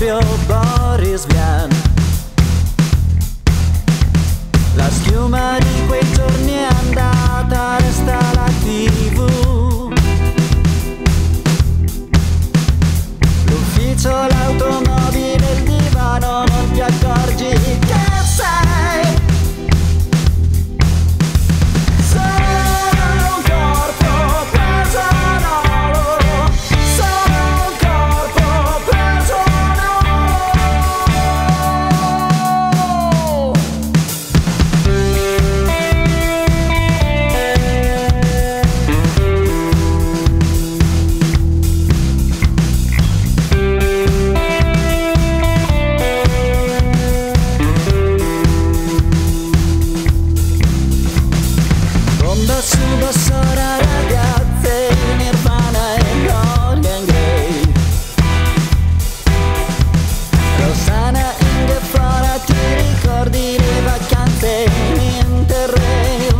proprio Boris Vian. La schiuma di quei giorni è andata, resta la TV. L'ufficio, l'automobile, il divano, non ti accorgi che sei solo un corpo preso a nolo, solo un corpo preso a bomba su Bassora, ragazze, Nirvana e Dorian Gray. Rossana Ingefora, ti ricordi le vacanze in Interrail?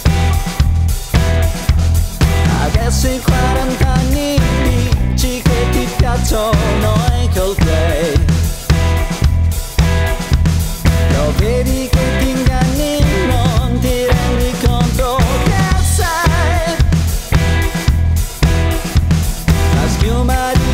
Adesso i 40 anni dici che ti piacciono i Coldplay. Lo vedi che ti inganni, non ti rendi conto che sei la schiuma di